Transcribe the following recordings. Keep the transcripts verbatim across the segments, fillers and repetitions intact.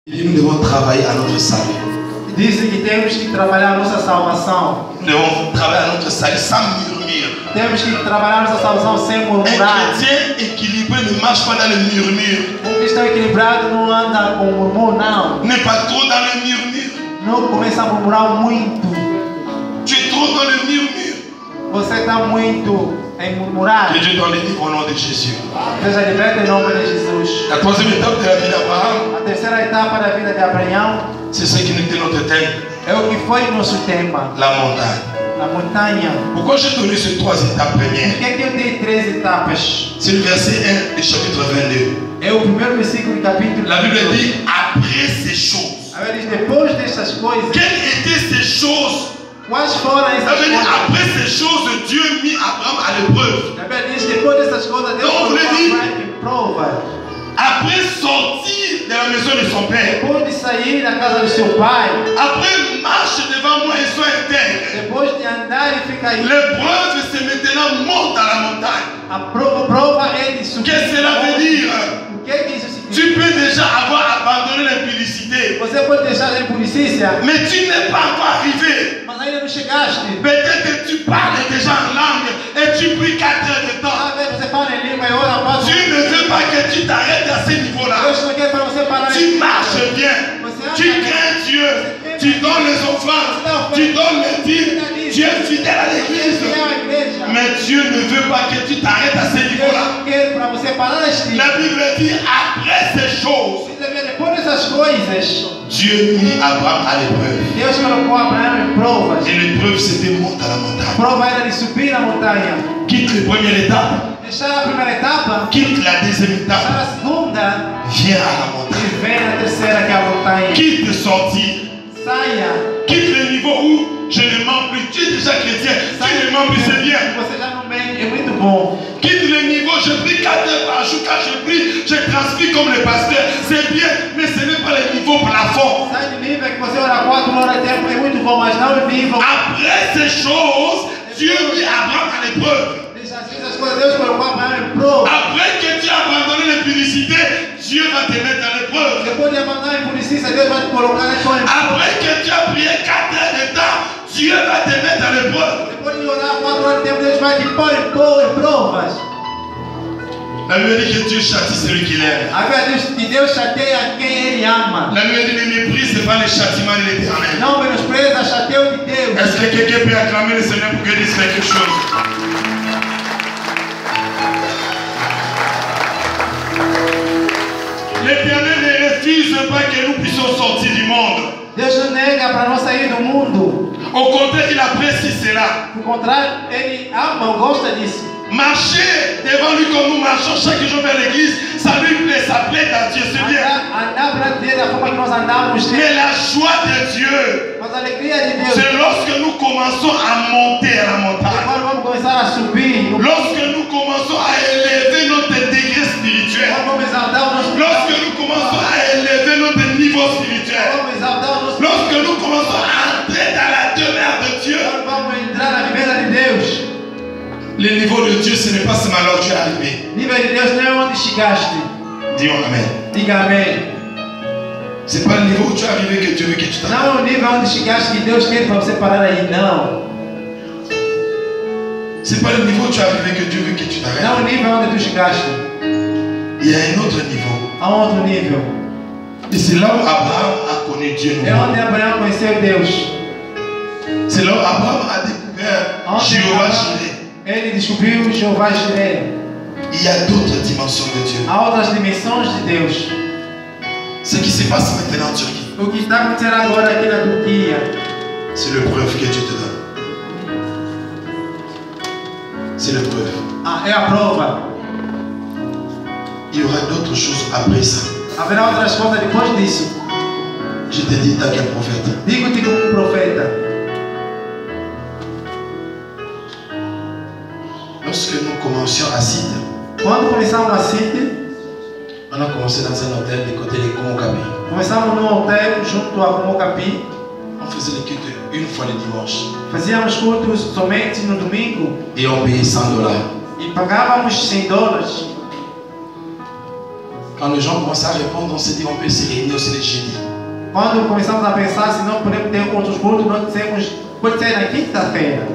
Nous devons travailler à notre salut. Dizem que temos que trabalhar a nossa salvação. Nous devons travailler à notre salut sans murmure. Temos que trabalhar a nossa salvação sem Un murmurar. chrétien équilibré ne marche pas dans le murmure. Um cristão equilibrado não anda com murmúrio, não. N'est pas trop dans le murmure. Não começa a murmurar muito. Tu es trop dans le murmure. Você está muito em murmurar. Que Dieu donne les livres au nom de Jésus. Seja liberto em nome de Jesus. La troisième étape de la vie d'Abraham, A terceira etapa da vida de Abraão c'est ce qui nous était notre thème, é o que foi nosso tema, la montagne. a montanha. Pourquoi j'ai donné ces trois étapes Por premières? que é que eu dei três etapas? C'est le verset un du chapitre vingt-deux. É o primeiro versículo do capítulo. La Bible dit après ces choses. A Bíblia diz, depois dessas coisas, Quelles étaient ces choses? quais foram essas Ça veut dire coisas? après ces choses, Dieu mit Abraham à l'épreuve. A Bíblia diz, depois dessas coisas, Deus Não, colocou ele diz- Abraão em prova. Après sortir de la maison de son père. Depois de sair da casa do seu pai, Après marche devant moi et sois intègre. depois de andar e ficar aí, L'épreuve, c'est maintenant monte à la montagne. a prova, prova é de subir. Qu'est-ce que cela veut dire? O que é que isso Tu significa? peux déjà avoir abandonné l'impudicité, Você pode deixar de impunicícia, mais tu n'es pas encore arrivé. mas ainda não chegaste. Peut-être que tu parles déjà en langue et tu pries quatre heures de temps. Ah, bem, você fala em língua e ora para Tu ne veux pas que tu t'arrêtes à ce niveau-là. Deus não quer para você parar Tu em marches bien. Tu crains Dieu. Tu donnes les offrandes. Tu donnes les dîmes. Tu es fidèle à l'église. Mais Dieu ne veut pas que tu t'arrêtes à ce Deus niveau-là. não quer para você parar este. La Bible dit après ces choses, Depois dessas coisas, Dieu mit Abraham à l'épreuve. Deus colocou Abraão em provas. Et l'épreuve, c'était monte à la A montagne. prova era de subir na montanha. Quitte la première étape. Deixar a primeira etapa, Quitte la deuxième deixar étape. a segunda Viens à la e montagne. vem a terceira, que é a montanha. Quitte sortir. Saia. Quitte le niveau où je ne mens plus. Tu es déjà chrétien. Tu ne mens plus, c'est bien. Você já não vem, é muito bom. Quitte le niveau, je prie quatre heures par jour. Quand je prie, je transpire comme le pasteur. C'est bien, mais ce n'est pas le niveau plafond. Sai de nível que você ora quatro horas de tempo, é muito bom, mas não o nível. Après ces choses, Dieu mit Abraham à l'épreuve. Deixa assim as coisas, Deus colocou Abraão em prova. Après que tu as abandonné l'impudicité, Dieu va te mettre à l'épreuve. Depois de abandonar a impunicícia, Deus vai te colocar em prova. Après que tu as prié quatre heures de temps, Dieu va te mettre à l'épreuve. Depois de orar quatro horas de tempo, Deus vai te pôr em prova, em provas. La Bible dit que Dieu châtie celui qu'il aime. A Bíblia diz que Deus chateia quem Ele ama. La Bible dit ne méprise pas le châtiment de l'éternel. Não menospreza, chateia o de Deus. Est-ce que quelqu'un peut acclamer le Seigneur pour qu'il dise quelque chose? L'éternel ne refuse pas que nous puissions sortir du monde. Deus não nega para nós sair do mundo. Au contraire, il apprécie cela. Por contrário, Ele ama, gosta disso. Marcher devant lui comme nous marchons chaque jour vers l'église, ça lui plaît, ça plaît à Dieu, c'est bien. Andar, andar para Deus da forma que nós andamos. Mais la joie de Dieu, Mas a alegria de Deus. c'est lorsque nous commençons à monter à la montagne. Agora vamos começar a subir. Lorsque nous commençons à élever notre degré spirituel. Agora vamos exaltar o nosso. Lorsque nous commençons à élever notre niveau spirituel. Vamos exaltar o nosso. Lorsque nous commençons à entrer dans la demeure de Dieu. Agora vamos entrar na vivenda de Deus. Le niveau de Dieu, ce n'est pas seulement là où tu es arrivé. Nível de Deus não é onde chegaste. Dis Amen. Diga amém. Ce n'est pas le niveau où tu es arrivé que Dieu veut que tu t'arrêtes. Não é o nível onde chegaste que Deus quer para você parar aí, não. Ce n'est pas le niveau où tu es arrivé que Dieu veut que tu t'arrêtes. Não é o nível onde tu chegaste. Il y a un autre niveau. Há um outro nível. Et c'est là où Abraham a connu Dieu. É onde Abraão conheceu Deus. C'est là où Abraham a découvert Onde Jéhovah Abraão- Jireh. Ele descobriu Jeová Jireh. Il y a d'autres dimensions de Dieu. Há outras dimensões de Deus. Ce qui se passe maintenant en Turquie, O que está acontecendo agora aqui na Turquia c'est le preuve que Dieu te donne. C'est le preuve. ah, é a prova. Il y aura d'autres choses après ça. Haverá outras coisas depois disso. Je te dis, t'as qu'un prophète. Digo-te como um profeta. Lorsque nous commencions à Site, Quando começamos a City, on a commencé dans un hôtel de côté de Komokabi. começamos num hotel junto a Mocapi. On faisait les cultes une fois le dimanche. Fazíamos cultos somente no domingo Et on payait cent dollars. e pagávamos cem dólares. Quand les gens commencent à répondre, on se dit on peut se réunir aussi le jeudi. Quando começamos a pensar se não podemos ter outros cultos, nós dissemos, pode ser na quinta-feira.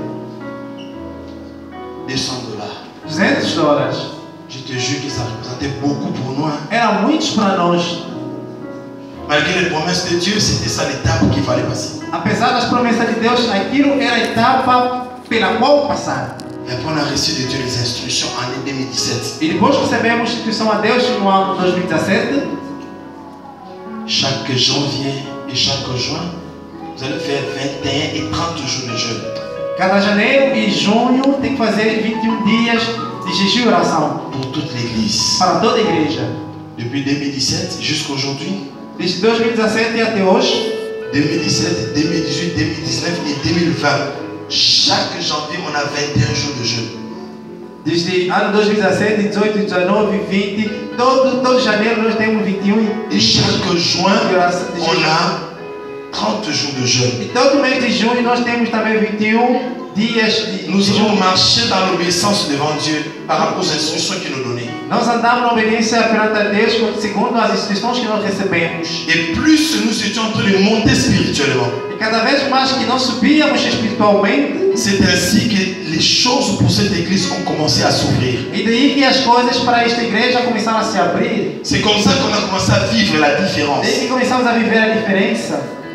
deux cents dollars. duzentos dólares. Je te jure que ça représentait beaucoup pour nous. Hein. Era muitos para nós. Malgré les promesses de Dieu, c'était ça l'étape qu'il fallait passer. Apesar das promessas de Deus, aquilo era a etapa pela qual passar. Et après, on a reçu de Dieu les instructions en année deux mille dix-sept. E depois recebemos a instrução a Deus no ano dois mil e dezessete. Chaque janvier et chaque juin, vous allez faire vingt et un et trente jours de jeûne. Cada janeiro e junho tem que fazer vinte e um dias de jejum e oração. Pour toute l'église. Para toda a igreja. Depuis deux mille dix-sept jusqu'à aujourd'hui. Desde dois mil e dezessete até hoje. deux mille dix-sept, deux mille dix-huit, deux mille dix-neuf et deux mille vingt. Chaque janvier, on a vingt et un jours de jeûne. Desde ano dois mil e dezessete, dezoito, dezenove, vinte, todo, todo janeiro nós temos vinte e um. Et chaque juin, on a trente jours de jeûne. E todo mês de junho nós temos também vinte e um dias de Nous avons marché dans l'obéissance devant Dieu par rapport aux instructions qu'il nous donnait. Nós andamos na obediência perante a Deus segundo as instruções que nós recebemos. Et plus nous étions en train de monter spirituellement. E cada vez mais que nós subíamos espiritualmente. C'est ainsi que les choses pour cette église ont commencé à s'ouvrir. E daí que as coisas para esta igreja começaram a se abrir. C'est comme ça qu'on a commencé à vivre la différence. Desde que começamos a viver a diferença.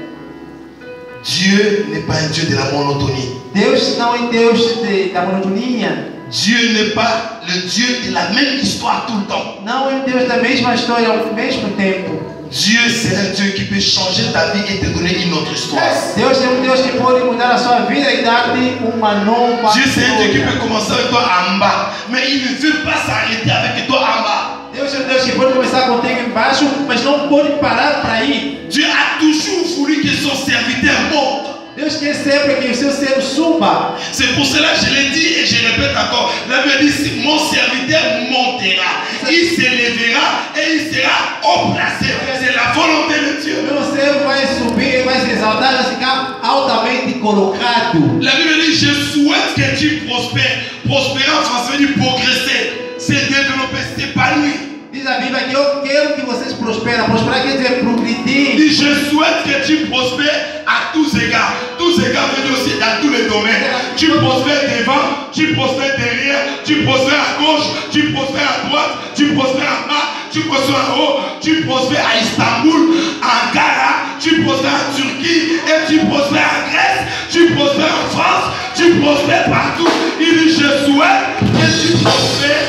Dieu n'est pas un Dieu de la monotonie. Deus não é Deus de, da monotonia. Dieu n'est pas le Dieu de la même histoire tout le temps. Não é um Deus da mesma história ao mesmo tempo. Dieu, c'est un Dieu qui peut changer ta vie et te donner une autre histoire. Deus é um Deus que pode mudar a sua vida e dar-te uma nova Dieu, c'est un Dieu qui história. peut commencer avec toi en bas, mais il ne veut pas s'arrêter avec toi en bas. Deus é um Deus que pode começar contigo embaixo, mas não pode parar para ir. Dieu a toujours voulu que son serviteur monte. Deus quer sempre que o seu servo suba. C'est pour cela que je l'ai dit et je répète encore. La Bible dit, mon serviteur montera, il s'élèvera et il sera haut placé. C'est la volonté de Dieu. Meu servo vai subir, vai se exaltar, vai ficar altamente colocado. La Bible dit, je souhaite que tu prospères. Prospérer en français veut dire progresser, se développer, s'épanouir. Diz a Bíblia que eu quero que vocês prosperem. Prosperar quer dizer progredir. Dit, je souhaite que tu prospères à tous égards. Tous égards veut dire aussi dans tous les domaines. Tu prospères devant, tu prospères derrière, tu prospères à gauche, tu prospères à droite, tu prospères en bas, tu prospères en haut, tu prospères à Istanbul, à Ankara, tu prospères en Turquie et tu prospères en Grèce, tu prospères en France, tu prospères partout. Il dit, je souhaite que tu prospères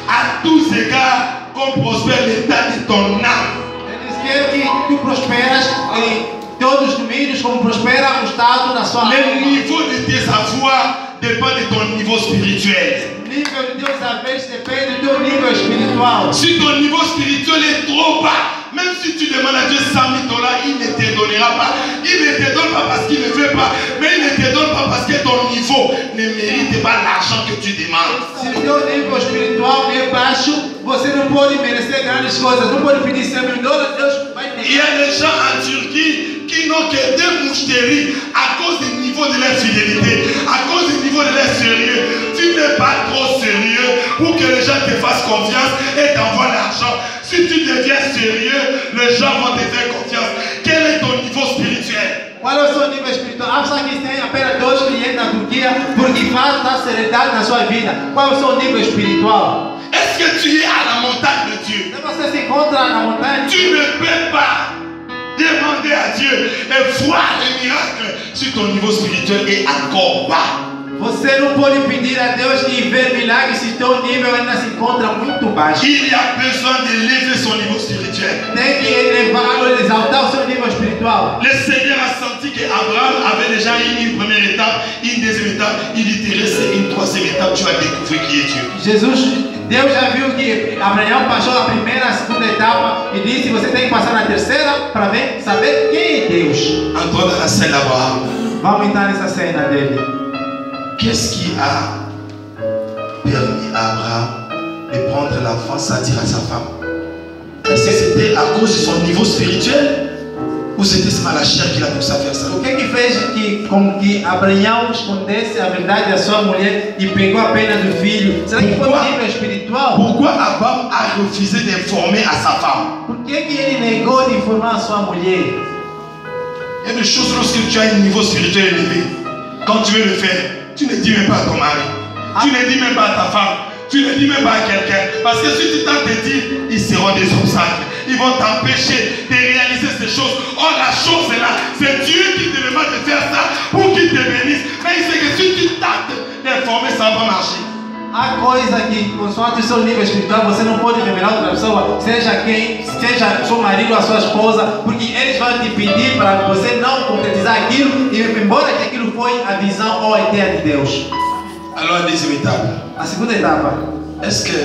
à tous égards. Comme prospère l'état de ton âme. Eles querem que tu prosperas em todos os domínios, como prospera o estado na sua Le alma. niveau de tes avoirs dépend de ton niveau spirituel. O nível de Deus saberes depende do teu nível espiritual. Si ton niveau spirituel est trop bas, même si tu demandes à Dieu cent mille dollars, il ne te donnera pas. Il ne te donne pas parce qu'il ne veut pas, mais il ne te donne pas parce que ton niveau ne mérite pas l'argent que tu demandes. Se o teu nível espiritual é baixo, você não pode merecer grandes coisas. Não pode pedir cem mil dólares, Deus vai te Il y a des gens en Turquie qui n'ont que deux moucheteries à cause du niveau de leur fidélité, à cause du niveau de leur sérieux. Tu n'es pas trop sérieux pour que les gens te fassent confiance et t'envoient l'argent. Si tu deviens sérieux, les gens vont te faire confiance. Quel est ton niveau spirituel? Qual é o seu nível espiritual? Há pessoas que têm apenas dois clientes na Turquia porque falta seriedade na sua vida. Qual é o seu nível espiritual? Est-ce que tu es à la montagne de Dieu? Se você se encontra na montanha, Tu ne peux pas demander à Dieu et voir les miracles si ton niveau spirituel est encore bas. você não pode pedir a Deus e ver milagres se teu nível ainda se encontra muito baixo. Il y a besoin d'élever son niveau spirituel. Tem que elevar ou exaltar o seu nível espiritual. Le Seigneur a senti qu'Abraham avait déjà eu une première étape, une deuxième étape. Il dit, te reste une troisième étape, tu vas découvrir qui est Dieu. Jesus, Deus já viu que Abraão passou a primeira, a segunda etapa e disse: você tem que passar na terceira para ver, saber quem é Deus. Entrons dans la scène d'Abraham. Vamos entrar nessa cena dele. Qu'est-ce qui a permis à Abraham de prendre l'enfant, c'est-à-dire à sa femme? Est-ce que c'était à cause de son niveau spirituel Ou c'était seulement la chair qui l'a poussé à faire ça? O que que fez que, com que Abraão escondesse a verdade da sua mulher e pegou a pena do filho? Será que foi um nível espiritual? Pourquoi Abraham a refusé d'informer à sa femme? Por que que ele negou de informar a sua mulher? Il y a des choses lorsque tu as un niveau spirituel élevé. Quand tu veux le faire, tu ne dis même pas à ton mari. Tu ne dis même pas à ta femme. Tu ne dis même pas à quelqu'un. Parce que si tu tentes de dire, ils seront des obstacles. Ils vont t'empêcher de réaliser ces choses. Or, la chose est là. C'est Dieu qui te demande de faire ça pour qu'il te bénisse. Mais il sait que si tu tentes d'informer, ça va marcher. Há coisa que, consoante o seu nível espiritual, você não pode revelar a outra pessoa, seja quem, seja seu marido ou a sua esposa, porque eles vão te pedir para você não concretizar aquilo, e embora que aquilo foi a visão ou a ideia de Deus. Alors, la deuxième étape. A segunda etapa. Est-ce que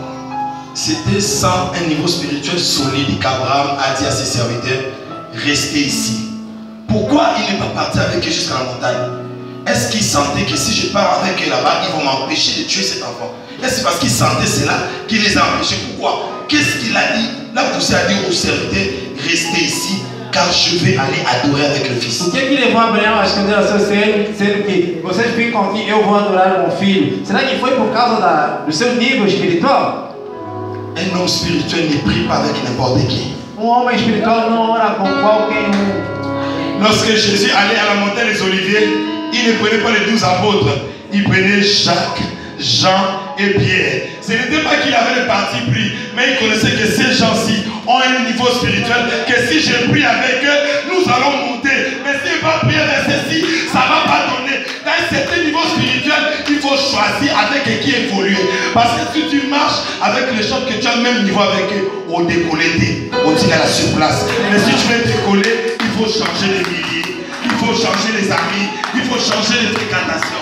c'était sans un niveau spirituel solide qu'Abraham a dit à ses serviteurs, restez ici? Pourquoi il n'est pas parti avec eux jusqu'à la montagne? Est-ce qu'il sentait que si je pars avec eux là-bas, ils vont m'empêcher de tuer cet enfant? Est-ce que c'est parce qu'il sentait cela qu'il les a empêchés? Pourquoi? Qu'est-ce qu'il a dit? Là, poussé à dire aux serviteurs, restez ici, car je vais aller adorer avec le fils. O que que levou Abraão a esconder ao seu filho, sendo que vocês ficam aqui, eu vou adorar o meu filho? Será que foi por causa da, do seu nível espiritual? Un homme spirituel ne prie pas avec n'importe qui. Um homem espiritual não ora com qualquer um. Lorsque Jésus allait à la montagne des Oliviers, il ne prenait pas les douze apôtres, il prenait Jacques, Jean et Pierre. Ce n'était pas qu'il avait le parti pris, mais il connaissait que ces gens-ci ont un niveau spirituel, que si je prie avec eux, nous allons monter. Mais si je ne vais pas prier avec ceci, ça ne va pas donner. Dans un certain niveau spirituel, il faut choisir avec qui évoluer. Parce que si tu marches avec les gens que tu as le même niveau avec eux, on décoller, on dit qu'elle a sur place. Mais si tu veux décoller, il faut changer les milliers, il faut changer les amis, il faut changer les fréquentations.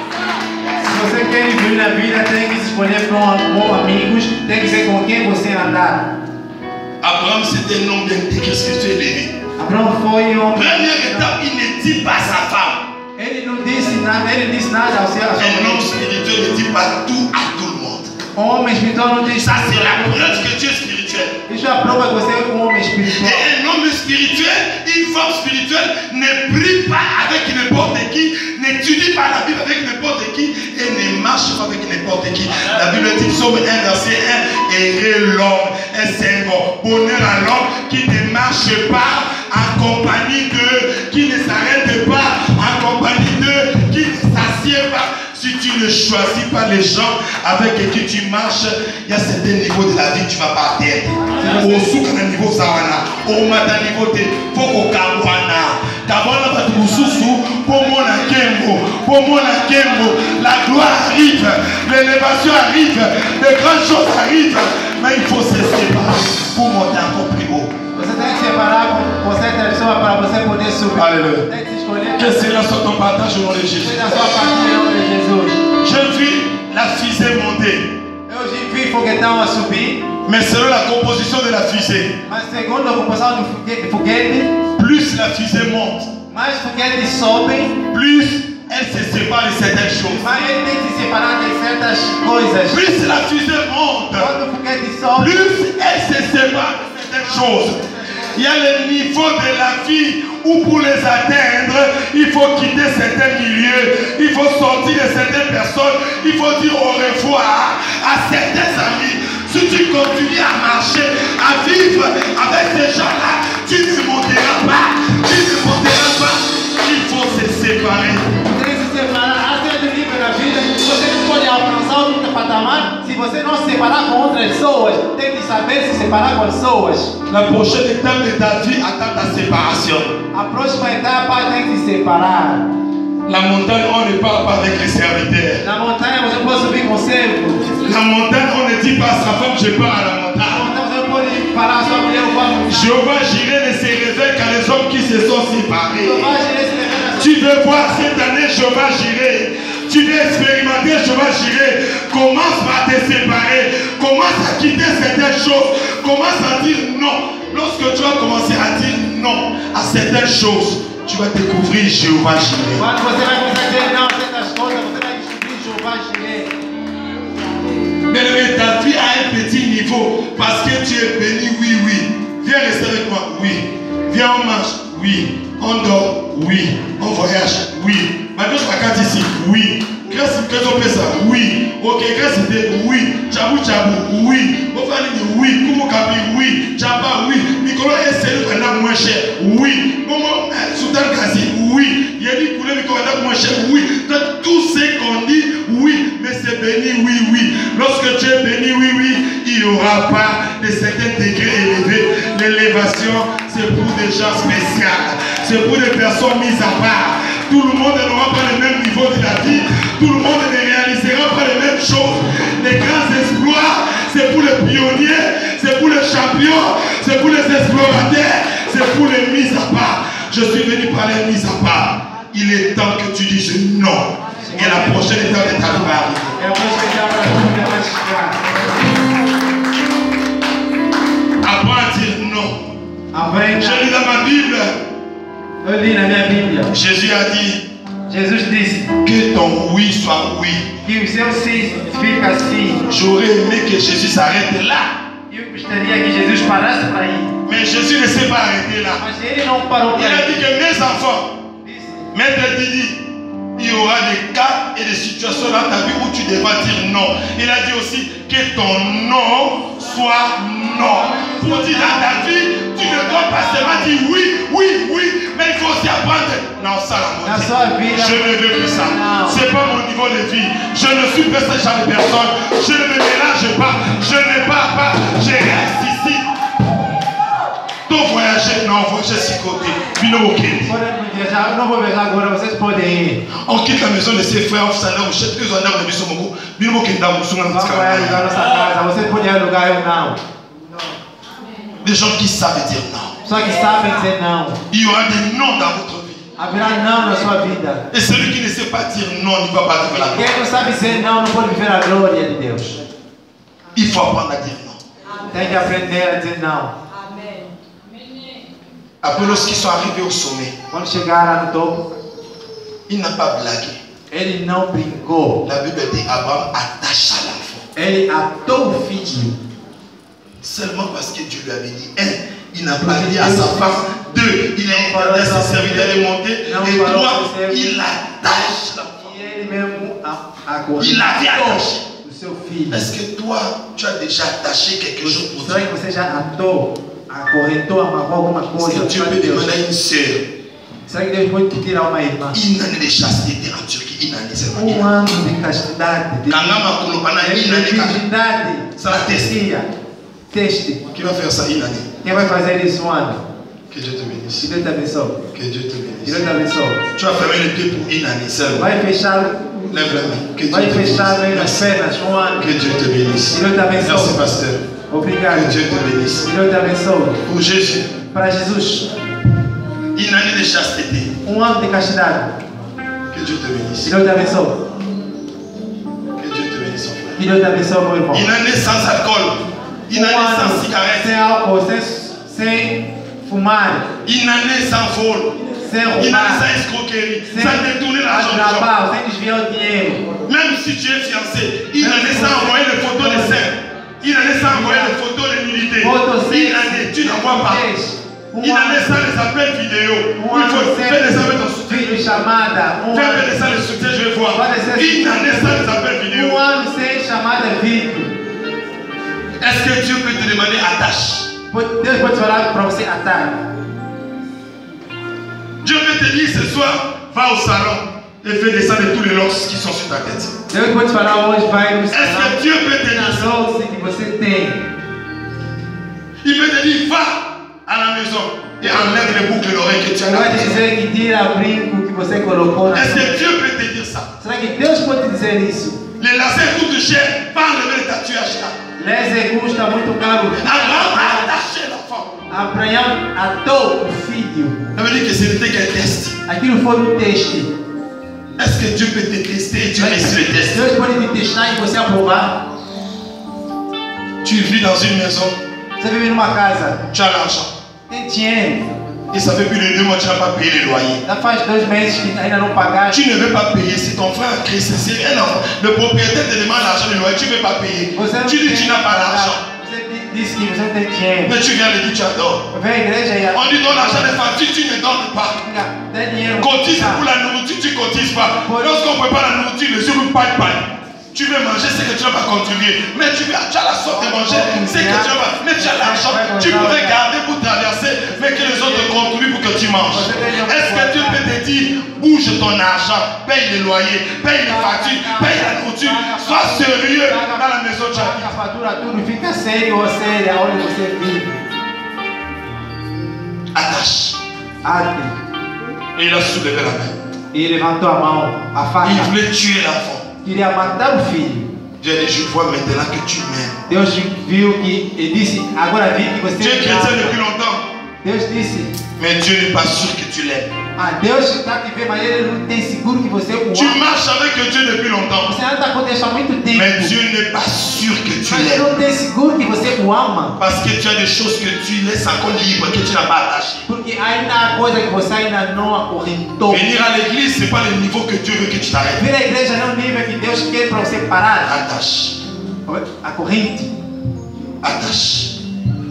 Se você quer evoluir na vida, tem que se escolher com bons amigos, tem que ser com quem você andar. Abraham, c'était un homme d'intégrité spirituelle élevé. Abraão foi um homem. Première étape, il ne dit pas à sa femme. Ele não disse nada, ele disse nada ao seu. Un homme spirituel ne dit pas tout à tout le monde. Um homem espiritual não diz. Ça, c'est la preuve que tu es spirituel. Isso é a prova que você é um homem espiritual. Et un homme spirituel, une femme spirituelle, ne prie pas avec n'importe qui, n'étudie pas la Bible avec n'importe qui et ne marche pas avec n'importe qui. La Bible dit, Psaume un, verset un, heureux l'homme, et c'est bon, bonheur à l'homme qui ne marche pas en compagnie d'eux, qui ne s'arrête pas en compagnie d'eux, qui ne s'assied pas. Si tu ne choisis pas les gens avec qui tu marches, il y a certains niveaux de la vie que tu ne vas pas atteindre. Au souk na niveau zawana, au mata niveau te, foko kabwana. Kabwana pati mususu, pomo na kembo, pomo na kembo. La gloire arrive, l'élévation arrive, les grandes choses arrivent, mais il faut se séparer pour monter encore plus haut. Você tem que separar com certa pessoa para você poder subir. Alléluia. Tem que se escolher. Que cela soit ton partage au nom de Jésus. Seja a sua partilha em nome de Jesus. Je vis la fusée monter. Eu vi foguetão a subir, Mais selon la composition de la fusée, mas segundo a composição do foguete, foguete, plus la fusée monte, mais foguetes sobem, plus elle se sépare de certaines choses. mas ele tem que se separar de certas coisas. Plus la fusée monte, Quando o foguete sobe, plus elle se sépare de certaines choses. Il y a le niveau de la vie où pour les atteindre, il faut quitter certains milieux, il faut sortir de certaines personnes, il faut dire au revoir à certains amis. Si tu continues à marcher, à vivre avec ces gens-là, tu ne monteras pas, tu ne monteras pas. Il faut se séparer. tem que se separar. Há certo nível na vida, você não pode alcançar outro patamar se você não se separar com outras pessoas. Tem que saber se separar com as pessoas. La prochaine étape de ta vie attend ta séparation. A próxima etapa tem que se separar. La montagne, on ne parle pas avec les serviteurs. Na montanha você pode subir com o servo. La montagne, on ne dit pas à sa femme, je pars à la Na montagne. montanha você não pode falar a sua mulher ou vamos. Jéhovah Jireh ne se révèle qu'à les hommes qui se sont séparés. Jeová Jireh se revela. Tu veux voir cette année Jéhovah Jireh. Tu veux expérimenter Jéhovah Jireh. Commence par te séparer. Commence à quitter certaines choses. Commence à dire non. Lorsque tu vas commencer à dire non à certaines choses, tu vas découvrir Jéhovah Jireh. Quando você vai começar a dizer não a certas coisas, você vai descobrir Jeová Jireh. Mais ta vie a un petit niveau parce que tu es béni, oui, oui. Viens rester avec moi, oui. Viens Viens, on mange. Oui. On dort. Oui. On voyage. Oui. Maintenant, je raconte ici. Oui. Grâce à on fait ça. Oui. Ok, grâce à oui. Tchabou, tchabou. Oui. On va dire oui. Kumo kapi. Oui. Tchaba. Oui. Nicolas est celui qui a moins cher. Oui. Momo, Soudan Gazi. Oui. Il y a dit que Nicolas moins cher. Oui. Donc, tout ce qu'on dit, oui. Mais c'est béni, oui, oui. Lorsque tu es béni, oui, oui, il n'y aura pas de certains degrés élevés. L'élévation, c'est pour des gens spéciaux. C'est pour des personnes mises à part. Tout le monde n'aura pas le même niveau de la vie. Tout le monde ne réalisera pas les mêmes choses. Les grands exploits, c'est pour les pionniers, c'est pour les champions, c'est pour les explorateurs, c'est pour les mises à part. Je suis venu parler mise à part. Il est temps que tu dises non. Et la prochaine étape est arrivée. Apprends à dire non. Je lis dans ma Bible. Eu li na minha Bíblia. Jésus a dit. Jesus disse. Que ton oui soit oui. Que o seu sim fica sim. J'aurais aimé que Jésus s'arrête là. Eu gostaria que Jesus parasse para aí. Mais Jésus ne s'est pas arrêté là. Mas ele não parou para aí. Il a dit que mes enfants, Maître Didi, il y aura des cas et des situations dans ta vie où tu devras dire non. Il a dit aussi que ton non soit non. Pour dire dans ta vie, tu ne dois pas seulement dire oui, oui, oui, mais il faut aussi apprendre. Non, ça la moitié. Je ne veux plus ça. Ce n'est pas mon niveau de vie. Je ne suis pas ce genre de personne. Je ne me mélange pas. Je ne pars pas. Je reste ici. Donc voyager, non, voyager si côté. On quitte la maison de ses frères, on s'en a, on cherche que on a on a besoin beaucoup. Bino mo kenda mo sunga des gens qui savent dire non. Il y aura des noms dans votre vie. Haverá não na sua vida. Et celui qui ne sait pas dire non ne va pas vivre la gloire. Quem não sabe dizer não não pode viver a glória de Deus. Il faut apprendre à dire non. Tem que aprender a dizer não. Après, lorsqu'ils sont arrivés au sommet, quando chegaram no topo, il n'a pas blagué. Ele não brincou. La Bible dit Abraham attacha l'enfant. Ele atou o filho. Seulement parce que Dieu lui avait dit un, il n'a pas dit à sa femme. Deux, il a demandé à ses serviteurs de monter. Et trois, il attache l'enfant. Il avait attaché. Est-ce que toi, tu as déjà attaché quelque chose pour Dieu? Será que você já atou, acorrentou, amarrou alguma coisa? Est-ce que Dieu peut demander à une sœur? Será que Deus pode pedir a uma irmã? Une année de chasteté en Turquie, une année seulement. Um ano de castidade. De virgindade. Ça la teste. Teste. Qui va faire ça une année? Quem vai fazer isso um ano? Que Dieu te bénisse. Que Deus te abençoe. Que Dieu te bénisse. Que Deus te abençoe. Tu vas fermer les pieds pour une année seulement. Vai fechar. Lève la main. Que Dieu vai te bénisse. fechar as pernas um ano. Que Dieu te bénisse. Que Deus te abençoe. Merci pasteur. Obrigado. Que Dieu te bénisse. Que Deus te abençoe. Pour Jésus. Para Jesus. Une année de chasteté. Um ano de castidade. Que Dieu te bénisse. Que Deus te abençoe. Que Dieu te bénisse, mon frère. Que Deus te abençoe, meu irmão. Une année sans alcool. Une année sans cigarette. Sem álcool, sem, sem fumar. Une année sans vol. Sem Une année roubar. sans escroquerie. Sem Sans détourner l'argent des gens. atrapalhar, sem desviar o dinheiro. Même si tu es fiancé, une année sans envoyer les photos de seins. Une année sans envoyer les photos de nudité. Une année, tu n'envoies pas. Une année sans les appels vidéo. Um Il faut ano faire des appels en soutien. sem chamada. Um Fais ano, des ça les soutiens, je vais voir. Une année sans les appels vidéo. um ano sem chamada vídeo. Est-ce que Dieu peut te demander attache? Deus pode falar para você atar. Dieu peut te dire ce soir, va au salon et fais descendre tous les locks qui sont sur ta tête. Deus pode falar hoje, vai no Est-ce que Dieu peut te dire na ça? bolsa que você tem. Il peut te dire, va à la maison et enlève les boucles d'oreilles que tu as. Ele vai te dizer que tira o brinco que você colocou na Est-ce que Dieu peut te dire ça? Será que Deus pode te dizer isso? Les lacets coûtent cher, va enlever les tatouages là. Laser custa muito caro. Abraham a attaché l'enfant. Abraão atou o filho. Ça veut dire que ce n'était qu'un test. Aquilo foi um teste. Est-ce que Dieu peut te tester et tu réussis le test? Deus pode te testar e você aprovar. Tu vis dans une maison, Você vive numa casa, tu as l'argent. tem dinheiro. Et ça fait plus de deux mois que tu n'as pas payé les loyers. Já faz dois meses que ainda não pagaste. Tu ne veux pas payer, c'est ton frère Christ, c'est un enfant. Le propriétaire te demande l'argent de loyer, tu ne veux pas payer. Você não Tu dis tem tu n'as pas pagar. l'argent. Você diz- disse que você não tem dinheiro. Mais tu viens et dis tu adores. Vem à igreja e On dit donne l'argent des factures, tu ne donnes pas. dá dinheiro. Cotise pour la nourriture, tu ne cotises pas. Lorsqu'on prépare la nourriture, les yeux vous paille, paille. Tu veux manger, c'est que tu ne vas pas contribuer. Mais tu, veux, tu as la sorte de manger, c'est que tu vas. Mais tu as l'argent, tu pourrais garder pour traverser, mais que les autres contribuent pour que tu manges. Est-ce que Dieu peut te dire, bouge ton argent, paye les loyers, paye les factures, paye la nourriture, sois sérieux dans la maison de Jacques. A fatura tudo, fica sério ou séria onde você vive. Attache. Ate. Et il a soulevé la main. E levantou a mão, a faca. Il voulait tuer l'enfant. Queria matar o filho. Dieu dit, je vois maintenant que tu m'aimes. Deus viu que e disse, agora vi que você Tu es chrétien depuis longtemps. Deus disse, mais Dieu n'est pas sûr que tu l'aimes. ah, Deus está te vendo, mas ele não tem seguro que você o ama. Tu marches avec Dieu depuis longtemps. Você anda com Deus há muito tempo. Mais Dieu n'est pas sûr que tu Mas ele l'aimes. não tem seguro que você o ama. Parce que tu as des choses que tu laisses encore libres, que tu n'as pas attachées. Porque ainda há coisa que você ainda não acorrentou. Venir à l'église, ce n'est pas le niveau que Dieu veut que tu t'arrêtes. Vir à igreja não é o nível que Deus quer para você parar. Attache. A corrente. Attache.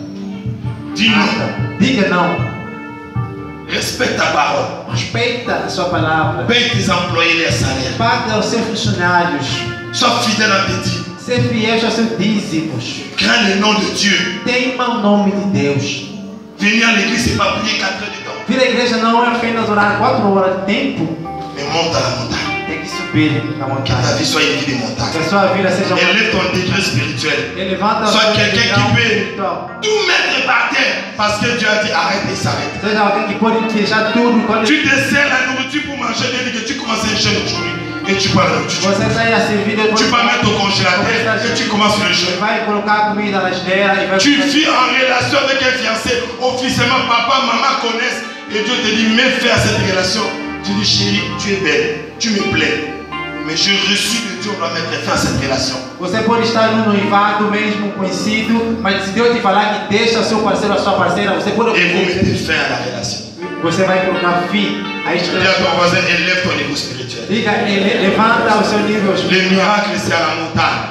Dis non. Diga não. Respecte ta parole. Respeita a sua palavra. Paye tes employés les salaires. Paga os seus funcionários. Sois fidèle à tes dîmes. Ser fiel aos seus dízimos. Crains le nom de Dieu. Tema o nome de Deus. Venir à l'église, ce n'est pas prier quatre heures de temps. Vir à igreja não é apenas orar quatro horas de tempo. Mais monte à la montagne. Tem que subir na Que montanha. ta vie soit une vie de montagne. Que a sua vida seja uma... Élève ton degré spirituel. Elevanta Sois o quelqu'un grau qui peut espiritual. tout mettre par terre parce que Dieu a dit arrête et s'arrête. Seja alguém que pode deixar tudo quando Tu te sers la nourriture pour manger, dès que tu commences un jeûne aujourd'hui et tu parles de nourriture. você sai a servir depois. Tu vas mettre au congélateur et tu commences le jeûne. Vai colocar comida na geladeira e vai. Tu vis en relation avec un fiancé, officiellement papa, maman connaissent et Dieu te dit mets fin à cette relation. Tu dis chérie, tu es belle, tu me plais. Mais je reçus de Dieu, on doit mettre fin à cette relation. Você pode estar no noivado mesmo conhecido, mas se Deus te falar que deixa seu parceiro, a sua parceira, você pode. Et vous mettez fin à la relation. Você vai colocar fim a este Dis à ton voisin, élève ton niveau spirituel. Diga, ele- levanta o seu nível Le espiritual. miracle, c'est à la montagne.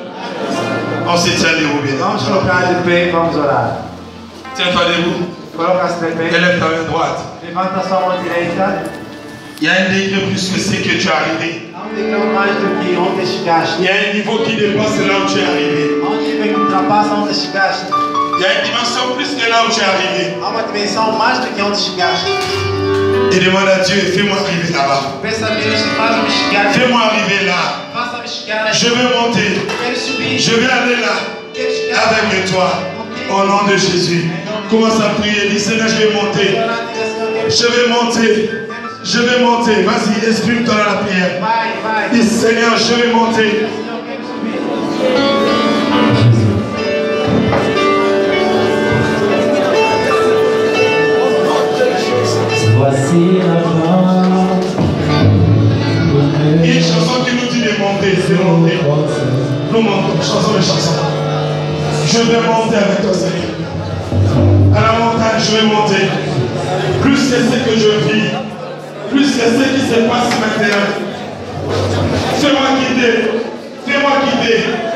On se tient debout, bien. Vamos colocar de pé e vamos orar. Tiens-toi debout. Coloca-se de pé. Élève ta main droite. Levanta a sua mão direita. Il y a un degré plus que c'est que tu es arrivé. Há um degrau mais do que onde chegaste. Il y a un niveau qui dépasse là où tu es arrivé. Há um nível que ultrapassa onde chegaste. Il y a une dimension plus que là où tu es arrivé. Há uma dimensão mais do que onde chegaste. Et demande à Dieu, fais-moi arriver là-bas. Peça a Deus que faça-me chegar. Fais-moi arriver là. Faça-me chegar. Je veux monter. Quero subir. Je vais aller là. Quero chegar. Avec toi. Au nom de Jésus. Commence à prier. Dis Seigneur, je vais monter. Je vais monter. Je vais monter. Vas-y, exprime-toi dans la prière. Vai, vai. Dis Seigneur, je vais monter. Senhor, quero subir. Voici la fin. Il y a une chanson qui nous dit de monter. C'est monter. Nous montons. Chanson de chanson. Je vais monter avec toi, Seigneur. À la montagne, je vais monter. Plus que ce que je vis, plus que ce qui se passe maintenant. Fais-moi quitter. Fais-moi quitter.